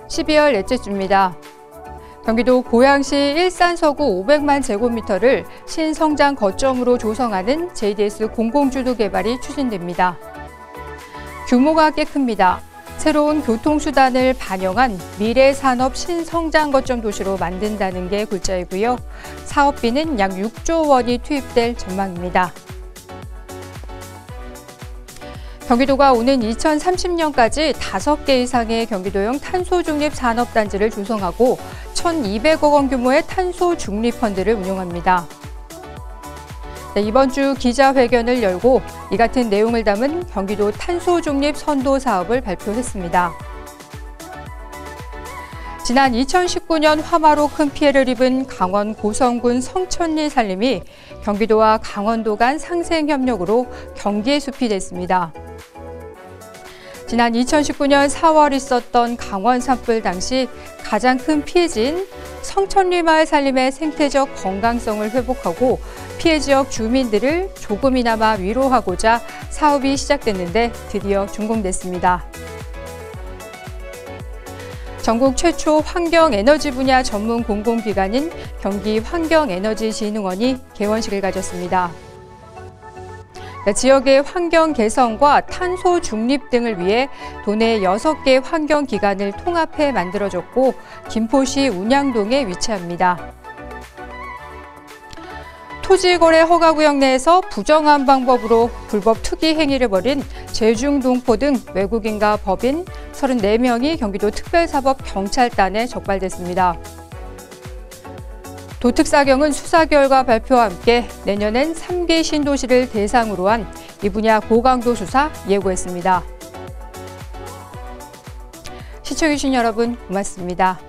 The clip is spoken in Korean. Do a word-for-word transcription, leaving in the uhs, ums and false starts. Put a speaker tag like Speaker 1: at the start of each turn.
Speaker 1: 십이월 넷째 주입니다. 경기도 고양시 일산서구 오백만 제곱미터를 신성장 거점으로 조성하는 제이디에스 공공주도 개발이 추진됩니다. 규모가 꽤 큽니다. 새로운 교통수단을 반영한 미래산업 신성장 거점 도시로 만든다는 게 골자이고요. 사업비는 약 육조 원이 투입될 전망입니다. 경기도가 오는 이천삼십 년까지 다섯 개 이상의 경기도형 탄소중립 산업단지를 조성하고 천이백억 원 규모의 탄소중립펀드를 운용합니다. 네, 이번 주 기자회견을 열고 이 같은 내용을 담은 경기도 탄소중립 선도 사업을 발표했습니다. 지난 이천십구 년 화마로 큰 피해를 입은 강원 고성군 성천리 산림이 경기도와 강원도 간 상생협력으로 경기의 숲이 됐습니다. 지난 이천십구 년 사월 있었던 강원 산불 당시 가장 큰 피해지인 성천리 마을 산림의 생태적 건강성을 회복하고 피해 지역 주민들을 조금이나마 위로하고자 사업이 시작됐는데 드디어 준공됐습니다. 전국 최초 환경에너지 분야 전문 공공기관인 경기환경에너지진흥원이 개원식을 가졌습니다. 지역의 환경 개선과 탄소 중립 등을 위해 도내 여섯 개 환경기관을 통합해 만들어졌고 김포시 운양동에 위치합니다. 토지거래 허가구역 내에서 부정한 방법으로 불법 투기 행위를 벌인 제중동포 등 외국인과 법인 서른네 명이 경기도 특별사법경찰단에 적발됐습니다. 도특사경은 수사 결과 발표와 함께 내년엔 삼 개 신도시를 대상으로 한 이 분야 고강도 수사 예고했습니다. 시청해주신 여러분 고맙습니다.